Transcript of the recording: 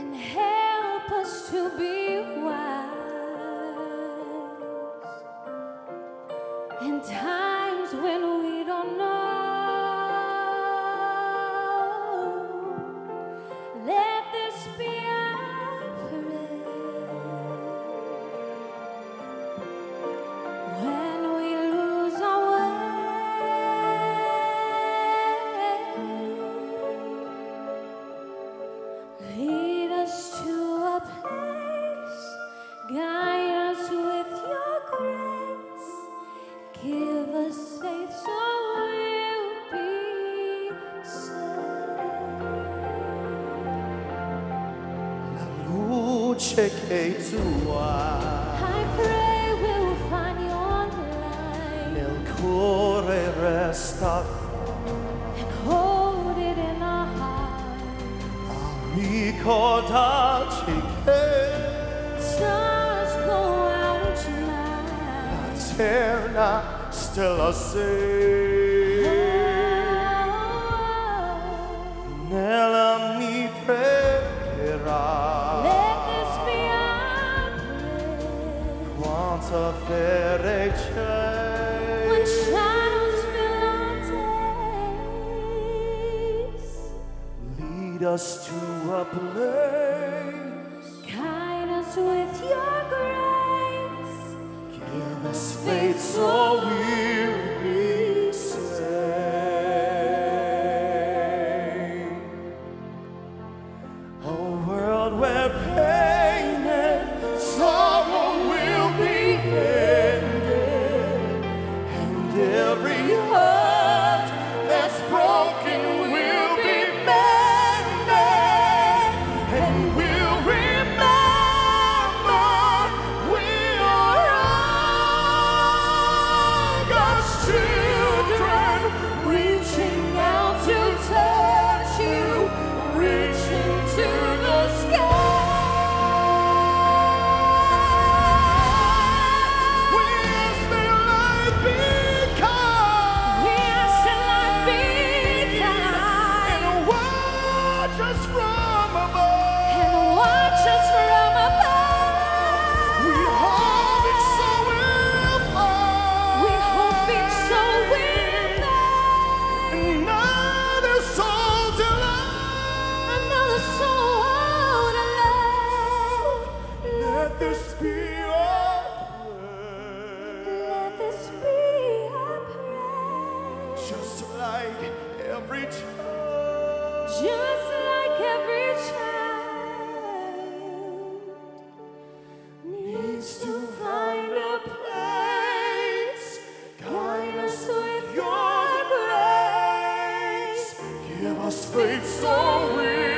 and help us to be wise in times when we don't know. Let this be our prayer. When we lose our way, lead us to a place, guide us with your grace, give us faith so we'll be saved. La luce che tu hai I pray we'll find your light nel cuore resta, and hold it in our heart. ricordarci che Stars go out each night. l'eterna stella sei. Nella mi pregherà Let this be our prayer. quanta fede c'è. When shadows fill our days, Lead us to a place, guide us with your grace, give us faith so we'll be saved. A world where pain and sorrow will be ended, and every heart that's broken will be mended, and we'll remember we are all God's children, reaching out to touch you, reaching to the sky. We ask that life be kind. we ask that life be kind And watch us from above. and watch us from above. We hope it so will fall. We hope it so will find Another soul to love. another soul to love. Let this be our Let prayer. this be our prayer. Just like every child Just like every child needs to find a place, guide us with your grace, give us faith so we'll